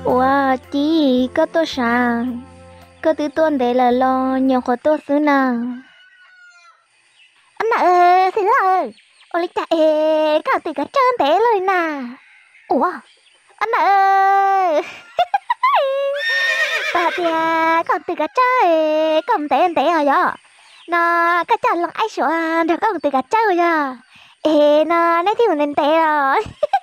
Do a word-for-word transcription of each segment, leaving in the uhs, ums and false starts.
Ủa chị có tôi sao có thứ tuần đấy là lo nhiều khó tôi xứ nào anh ơi xin lỗi ôi lịch chạy cả từ cả trơn thế rồi nè ủa anh ơi ta tia còn từ cả trời cầm thế thế rồi đó nó cả chân lòng ai sợ được còn từ cả trời rồi ê nó nói thiếu nên thế rồi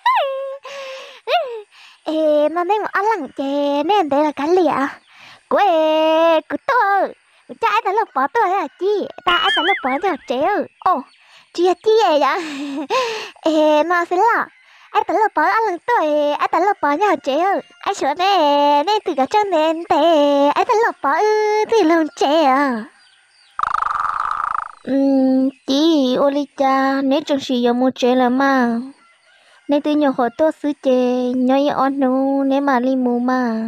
ê nó nói một anh lặng chè nên thế là cả lịa của ê của tôi của cha ai ta lộc bỏ tôi à chị ta ai ta lộc bỏ cho chéo ồ chị à chị vậy vậy ê nó xin lỗi ai ta lộc bỏ anh lặng tôi ai ta lộc bỏ nhà chéo ai sợ nè nên từ cả chân nên thế ai ta lộc bỏ ư thì luôn chéo ừm chị Olicha nếu trong sử dụng một chế là mà nên từ nhỏ khó tôi xứ chế nhỏ như on nu nếu mà li mù mà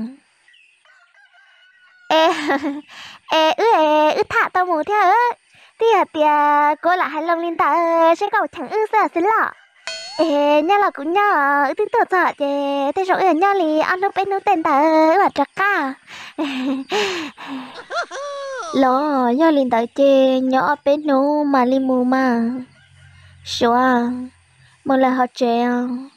ê ê ư ê ư thả tao mù theo ư tia tia cô là hai lòng linh ta ơi sẽ cậu chẳng ư sao xin lọ ê nhà là cũng nhỏ ư tin tưởng sợ chê thế rồi ở nhà li ăn nó bên nó tên ta ơi mà chắc cả lo nhà linh ta chê nhỏ bên nó mà li mù mà xóa mà là họ chê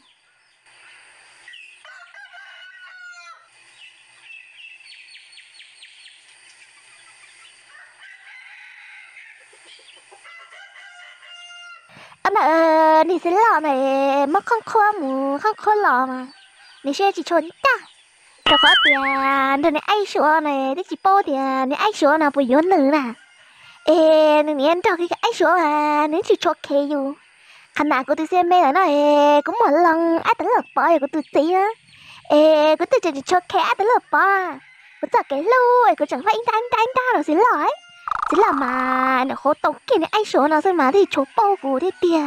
anh ơi đi xin lọ này mất không khoa mù không khoa lọ mà đi xe chỉ trốn ta rồi có tiền rồi này ai sửa này đi chỉ bao tiền này ai sửa nào bây giờ nữa nè ê này này anh cho cái ai sửa à nếu chỉ cho kê dù khả năng của tôi xem mê là nó ê cũng một lần ai tính là bỏ của tôi tí á ê của tôi chỉ cho kê ai tính là bỏ của tôi cái lưu của chẳng phải anh ta anh ta anh ta rồi xin lỗi xin là mà nó khó tống kia này ai sửa nào xem mà thì chỗ bao của thế tiền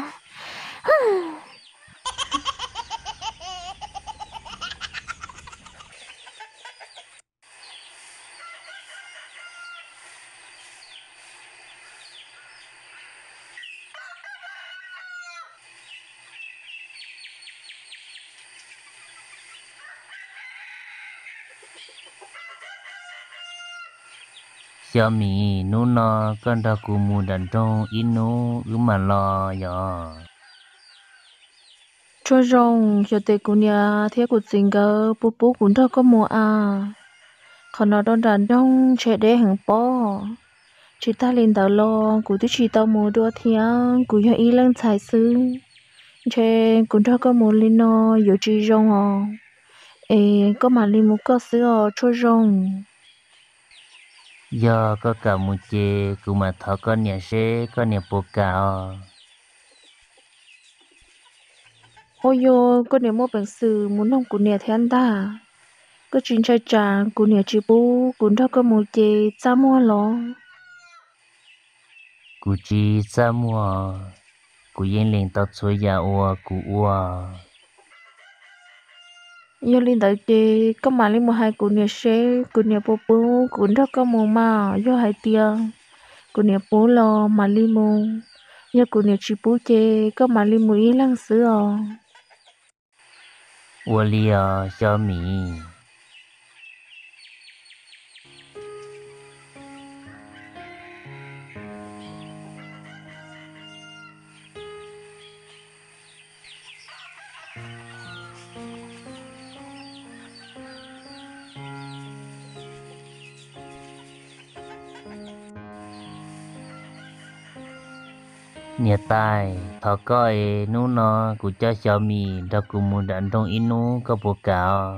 Xiao mì nô nó con đã cù mù đàn trong in nô ứ mà lo giờ cho rong cho tê cô nhà thế của tình cơ bố bố cũng đâu có mua à còn nó đón đàn đông trẻ đẻ hàng bò chỉ ta lên tàu lo của tôi chỉ tàu mua đua thiang của nhà y lăng xài sư trẻ cũng đâu có mua lên nó giờ chỉ rong à ê có mà lên một cơ sữa cho rong giờ có cả một chê cù mà thọ con nhà xe con nhà bố cào ôi yo có niệm mua bằng sự muốn nông của nhà thế anh ta có chuyện trai trà của nhà chị bố cũng đâu có một chê cha mua lo cù chi sa mua cù yên liền tao xuôi ya ua cù ua giờ linh tới chị có mà linh một hai của nhà xe của nhà bố bố cũng đâu có một mà do hai tiền của nhà bố lo mà linh một giờ của nhà chị bố chị có mà linh một ý lăng sữa ua lia xiao mì nhà tai thọ coi nô nó cù cho xiao mì đã cù mù đàn trong in nô có bố cào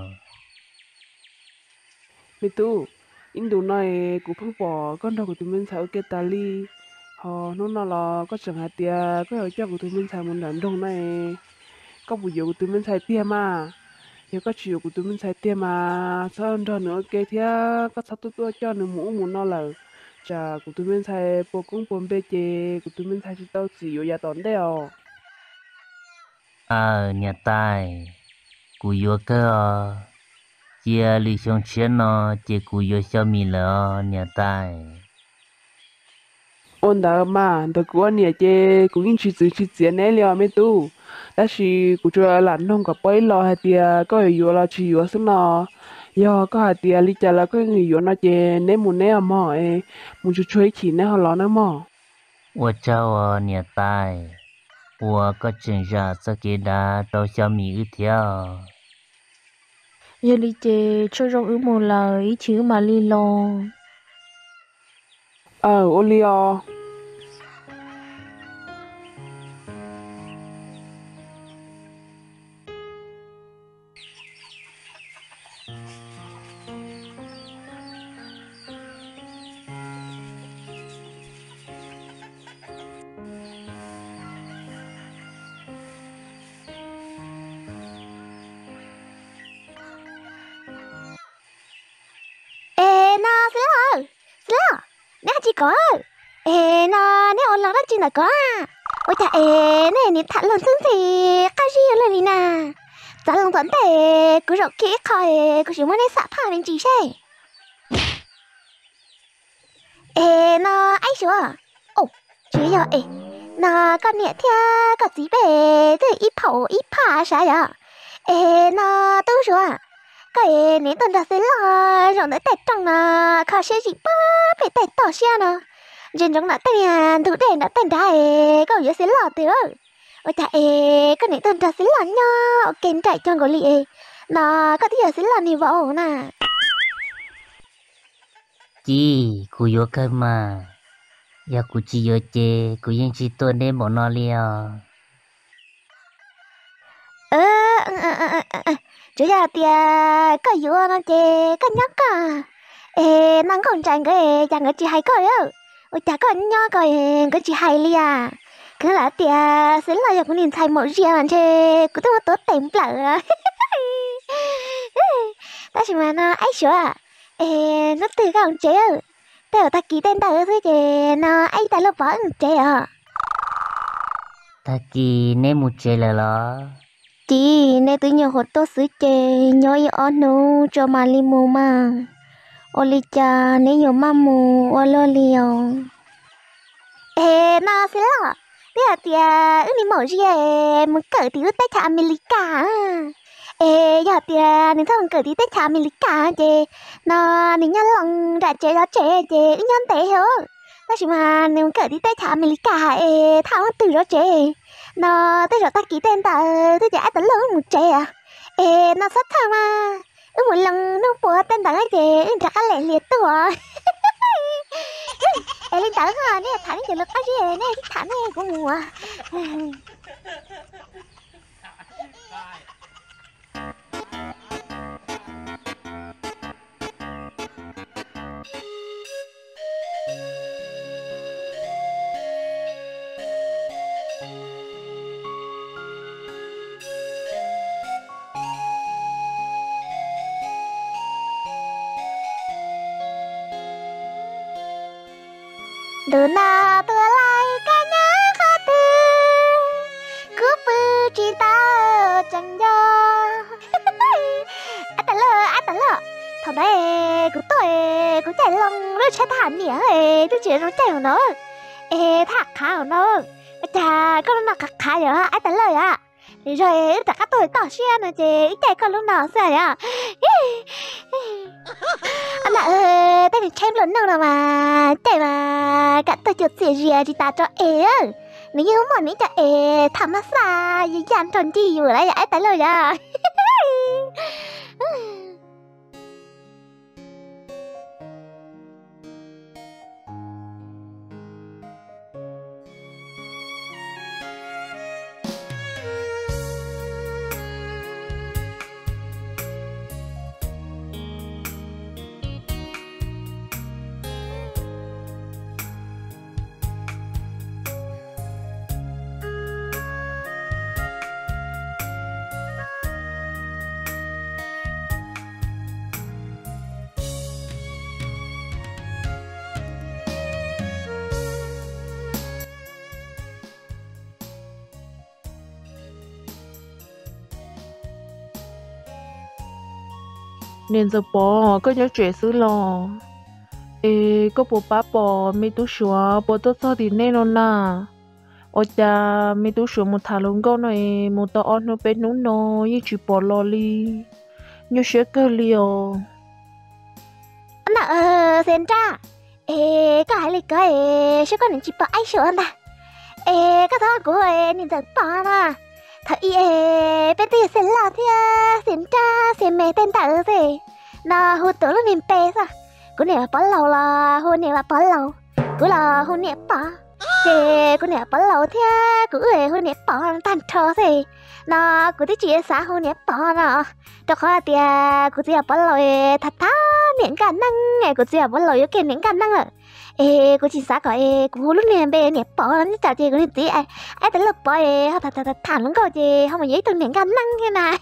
mẹ tu in đồ này của phong bỏ con đầu của tụi mình sao cái tà li họ nó nó là có chẳng hạt tia có ở cho của tụi mình xài một lần đồng này có bùi dầu của tụi mình xài tia mà giờ có chiều của tụi mình xài tia mà sao đó nữa cái thia có sao tôi tôi cho nữa mũ mũ nó là chả của tụi mình xài bộ cũng bộ bê chê của tụi mình xài chỉ tao chỉ ở nhà tón đeo à nhà tai cù yo cơ chia lì xong chiến nó chia cù yo xiao mì lỡ nhà tai ôn đã mà đã của nhà chê cũng in chỉ chỉ chỉ tiền này liền mẹ tu đã chỉ của cho là nông gặp bấy lo hay tia có ở là chỉ ở xin nó giờ có hai tia lý trả là có người yếu nó chè nếu muốn nếu mà ấy muốn chú chơi chỉ nếu họ lo nó mà 我叫我年代，我个真让这给他到小米一条。 giờ đi chè cho rong ứ một lời chữ mà li lo ờ Olio ê na xí lờ xí lờ nè chỉ có ê na nè ôn lòng đó chỉ là có à ôi ta ê nè nè thật lòng thân thì cái gì là nè nè ta lòng thân thì cứ rộng kỹ khỏi cứ chỉ muốn đi sạp hàng đến chỉ xe ê na ai sửa ồ chứ giờ ê na con nhẹ thia có gì về thì ít phẩu ít phá sao vậy ê na tôi sửa cái nếu tuần đã xí là rồi tới tết trong là khó sẽ gì bơ phải tết tỏ xe nè trên trong là tết nhà thủ đèn đã tên đại có yếu xí là từ ôi ta ê cái nếu tuần đã xí là nhá kén chạy cho gọi lì nó có thể xí là nhiều vợ nè chị cô yêu cái mà ya cô chỉ yêu chê cô yên chỉ tôi nên bỏ nó liao. ơ chứ giờ thì có yếu nó chê có nhóc cả ê năng còn chẳng cái chẳng có chị hay coi đâu ôi chả có nhóc coi có chị hay li à cứ là thì sẽ là cũng nhìn thấy một riêng chê cũng tôi tốt tém lợ ta chỉ mà nó ấy sửa à ê nó từ cái ông chế ơ tao ta ký tên tao thôi chê nó ấy ta lớp bỏ chế à Ta chỉ nên một chê là lo. chị nên tôi nhiều hột tốt sứ chê nhớ yêu onu cho mà li mù mà oli cha nên nhiều mà mù olo liều ê nó xí lọ bây giờ thì ư ni mổ gì muốn cởi thì ư tay cha America ê giờ thì nên thôi cởi thì tay cha America chê nó nên nhăn lòng đã chê đó chê chê nhăn té hiểu ta chỉ mà nếu cởi thì tay cha America ê thao từ đó chê nó tới rồi ta ký tên ta tới giả tận lớn một trẻ à ê nó sắp thằng mà ư một lần nó bùa tên tặng ấy thì ư chắc lẹ liệt tuổi ê lên tặng hả nè thằng ấy lực cái gì nè thằng này của mùa từ na từ lại cái nhớ khát tư cứ bự chỉ ta chẳng do à ta lơ à ta lơ thằng đấy cứ tôi cứ chạy lòng nó chạy thẳng nhỉ ê tôi chỉ nó chạy nó ê thằng khá của nó chà con nó khá khá vậy à ta lơ à rồi tất cả tôi tỏ xe nè chị chạy con lúc nào sẽ à anh là ơi tay này xem lớn đâu nào mà chạy mà cả tôi chụp xỉa rìa thì ta cho ế nếu như mà nếu cho ế thầm nó xa như dàn tròn chiอยู่แล้วอย่าไอ้แต่เลยอ่ะ nên giờ bỏ có nhớ chuyện xứ lo ê có bộ bá bỏ mi tú sửa bộ tốt sao thì nên nó na ôi cha mi tú sửa một thằng lông câu này một tao ăn nó bên núng nó như chỉ bỏ lo li nhớ sẽ cơ liều nè ờ xem ra ê có hai lịch cái sẽ có những chị bỏ ai sửa nè ê cái thằng của em nhìn thật to nè thật y ê bên kia sẽ là thế xem ra xem mẹ tên ta gì nó hụt tưởng nó niềm pe sao của nè bỏ lâu là hôn nè bỏ lâu của là hôn nè bỏ thế của nè bỏ lâu thế của người hôn nè bỏ tan trò gì nó của tí chị xã hôn nè bỏ nó đó khó thì của chị bỏ lâu thật thà những khả năng này của chị bỏ lâu cái những khả năng à ê của chị xã gọi của lúc này bé nè bỏ nó chả chị của chị ai ai tới lớp bỏ ê thật thật thật thẳng lắm coi chị không mà giấy từng những khả năng như này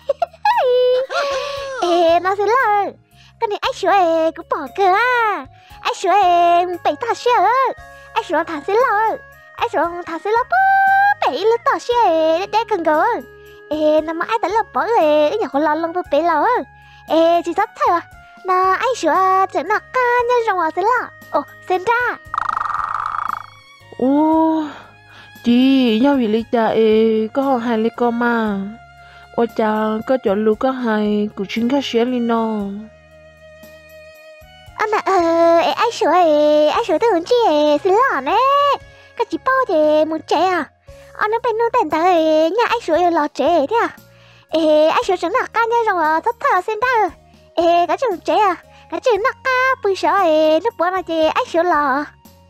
ê nó sẽ là cái này ai sửa ê cũng bỏ cơ à ai sửa ê bị ta sửa ai sửa thà sẽ là ai sửa thà sẽ là bị lúc ta sửa ê để cần gỡ ê nó mà ai tới lớp bỏ ê cái nhà con lo lông tôi bị lỡ ê chị sắp thôi à nó ai sửa chẳng là ca nhân rồng à sẽ là ồ xem ra ô chị nhau vì lý cha ê có họ hai lý con mà ô cha có chỗ lưu có hai của chuyên các sẽ li nó anh à ờ ai sửa ê ai sửa từ chị ê sẽ là nè cái chị bao thì muốn trẻ à anh nó bên nó tên ta ê nhà ai sửa là trẻ thế à ê ai sửa chẳng là ca nhân rồng à thất thà xem ra ê cái chừng trẻ à cái chừng nó ca bùi sợ ê lúc bữa nào chị ai sửa là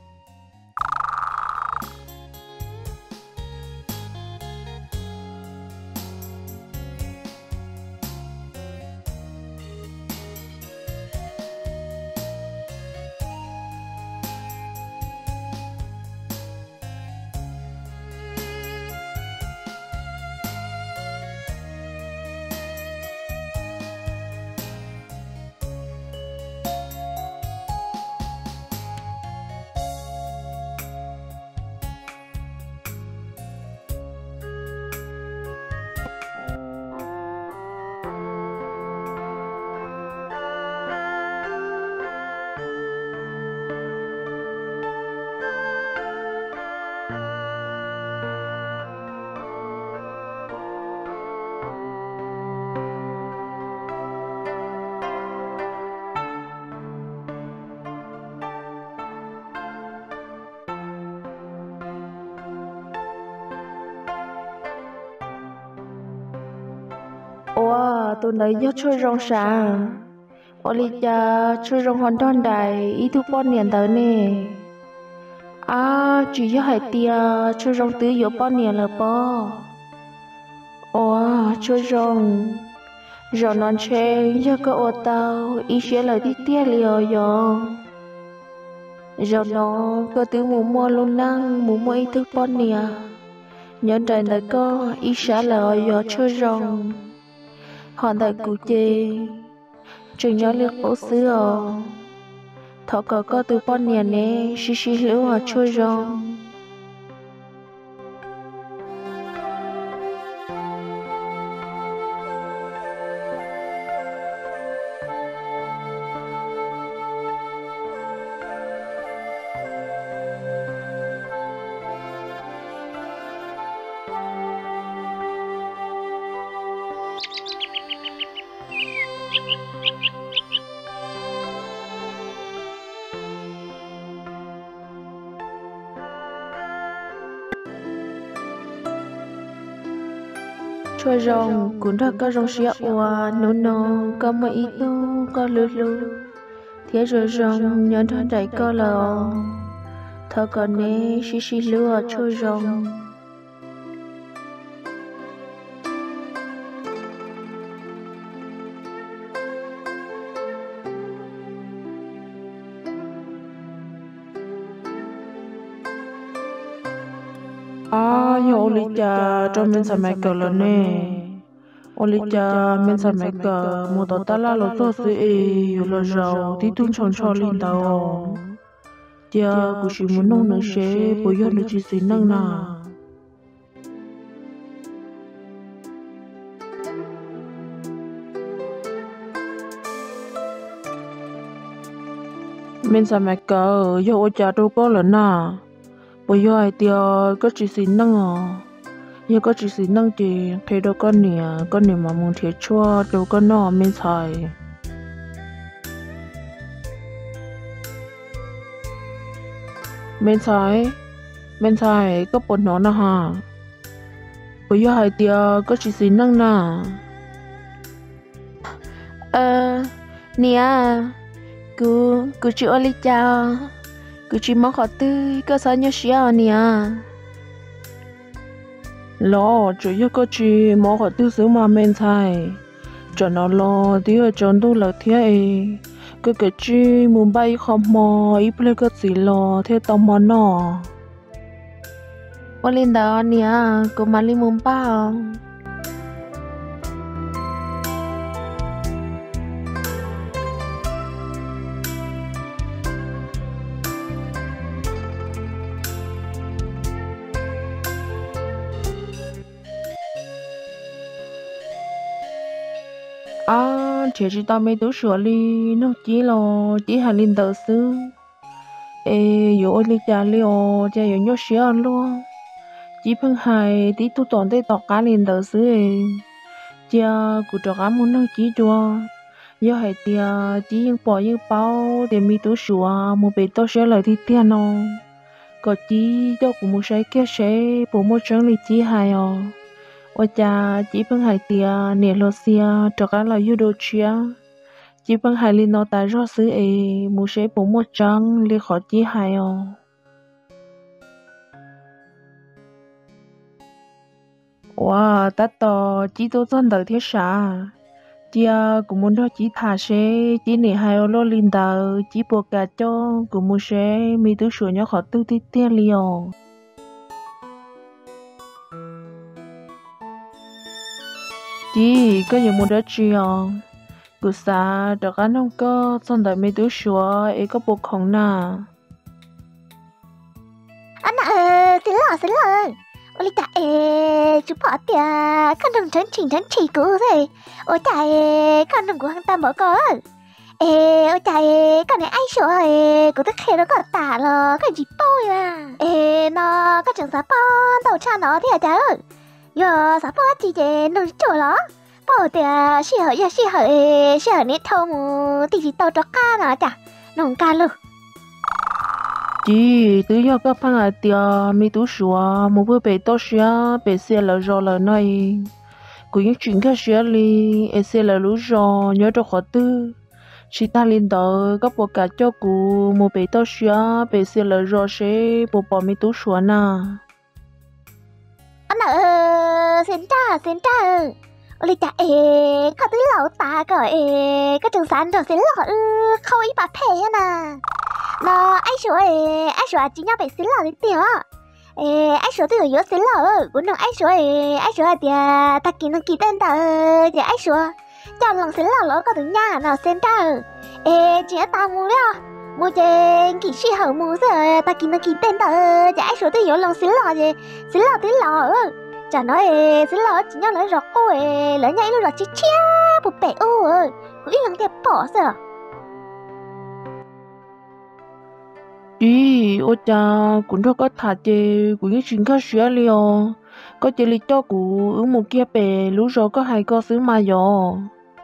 ô tôi lấy nhớ chơi rong sáng ô lý cha chơi rong hoàn toàn đại ý thu bọn niệm tới nè à chỉ nhớ hai tia chơi rong tứ yếu bọn niệm là bò ô chơi rong rồi non chơi nhớ có ô tao ý sẽ lời tí tia liều yo rồi nó có tứ mù mua luôn năng mù mua ý thức bọn niệm nhớ trời đời có ý sẽ lời yo chơi rong họ đại cụ chê chừng nhớ liệt bố xứ ở thọ cờ có từ bọn nhà nè xí xí liễu ở trôi rong trôi rong cũng đã có rong xía oa nô nô có mấy ít tu có lư lư thế rồi rong nhớ thân đại có lò thọ còn nè xí xí lúa trôi rong à yo oli cha cho mình sao mày cờ lần nè oli cha mình sao mày cờ một tờ ta la lo to sự e yo lo rau tí tung chọn cho linh tao tia cũng chỉ muốn nông nữa sẽ bồi yo nữa chỉ xin năng na mình sao mày cờ yo cha đâu có lần na bây giờ ai tia có chỉ xin năng à giờ có chỉ xin năng chị khi đâu con nè con nè mà muốn thiệt chua đâu con nọ mình xài mình xài mình xài có bột nó nè ha bây giờ hai tia có chỉ xin năng nè ờ nè cứ cứ chịu ở đây chào cứ chỉ mong họ tươi có sao nhớ xíu nè lo chủ yếu có chỉ mong họ tươi xíu mà mình xài cho nó lo tí ở trong tu là thế ấy cái cái chi muốn bay không mò ít lấy cái gì lo thế tao mò nọ ô linh đó nè cô mà linh muốn bao à chị chỉ tao mấy đứa sửa li nó chỉ lo chỉ hành linh đầu sư ê yo li cha li o cha yo nhớ xíu luôn chỉ phân hai tí tu toàn tê tọt cá linh đầu sư ê cha cụ trò cá muốn nó chỉ chua do hai tia chỉ những bỏ những bao để mi tu sửa một bề tao sẽ lời thì tiền nó có chỉ cho cụ một sai kia sẽ bộ một trắng li chỉ hai à ôi cha chỉ bằng hai tia nè lo xia cho cả là judo chia chỉ bằng hai linh nó tại rõ xứ ấy muốn sẽ bốn một trắng li khó chỉ hai ồ wow ta to chỉ tôi chân đời thế sao tia cũng muốn đó chỉ thả sẽ chỉ nè hai ô lo linh đầu chỉ buộc cả cho cũng muốn sẽ mi tu sửa nhỏ khó tu tí tia liò chị có nhiều muốn đó chị à cứ xa được ăn không có xong đời mấy đứa sủa ấy có buộc không nà anh à xin lỗi xin lỗi ôi ta ê chú bỏ tia con đừng trấn chỉnh trấn chỉ cũ thế ôi ta ê con đừng của hàng ta bỏ con ê ôi ta ê con này ai sủa ê của tất khi nó có tả là cái gì bôi à ê nó có chẳng sao con tàu cha nó thì à cháu giờ sao bỏ chị chị đừng chỗ đó bỏ tia xí hở giờ xí hở xí hở nít thâu mù thì chỉ tàu cho ca nó chả nông ca luôn chị tự do các bạn ở tia mấy đứa sủa một bữa bé to xía bé xe là rồi là này cũng những chuyện khác xía li em xe là lú rồi nhớ cho khó tư chị ta lên đó các bộ cả cho cụ một bé to xía bé xe là rồi sẽ bộ bỏ mấy đứa sủa nà anh ơi xin cha xin cha ôi cha ê có tí lẩu ta có ê có trường sản rồi xin lẩu không ý bà phê nè nó ai sửa ê ai sửa chỉ nhau phải xin lẩu đi tiểu ê ai sửa thì ở xin lẩu cũng nó ai sửa ê ai sửa thì ta kỹ nó kỹ tên ta thì ai sửa cho lòng xin lẩu có thứ nhà nào xin cha ê chỉ ta mua đó mua chơi kỹ sĩ hậu mua rồi ta kỹ nó kỹ tên ta thì ai sửa thì ở lòng xin lẩu thì xin lẩu tí lẩu chả nói xin lỗi chỉ nhau nói rõ ôi lấy nhảy nó chỉ chia bụt bể ôi cứ yên lặng đẹp bỏ sao chị ôi cha cũng đâu có thả chê cũng những chuyện khác xíu liò có chê lý cho cụ ứng một kia bè lú rồi có hai con xứ mà dò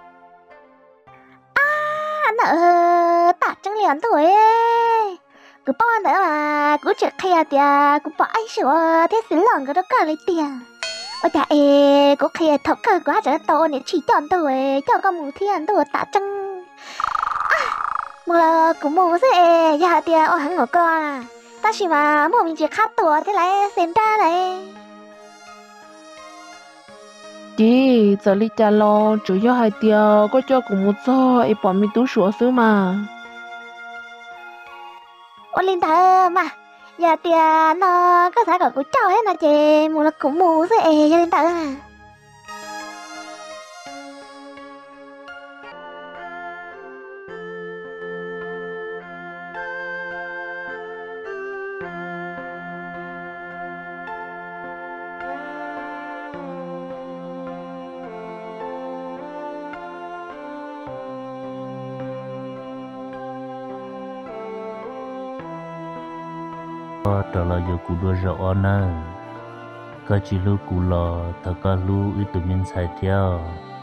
à nợ tạ trăng liền tuổi cứ bao nữa mà cứ chuyện kia thì cứ bỏ ai sửa thế xin lỗi cái đó cả lấy tiền ôi cha ê có khi thật cơ quá trời to nên chỉ chọn tôi cho con mù thiên tôi tạ trăng mù là cũng mù thế ê giờ thì ô hắn của con à ta chỉ mà mù mình chỉ khác tuổi thế lại xem ra này chị giờ lý cha lo chủ yếu hai tia có cho cùng một số em bỏ mình tú sủa xứ mà ôi linh thơ mà giờ thì nó có thể gọi của cháu hết là chị mù là cũng mù thế ê cho linh thơ à trở lại giờ cụ đưa rõ nè có chỉ lu cù lò thọ có lu ít tụi mình xài theo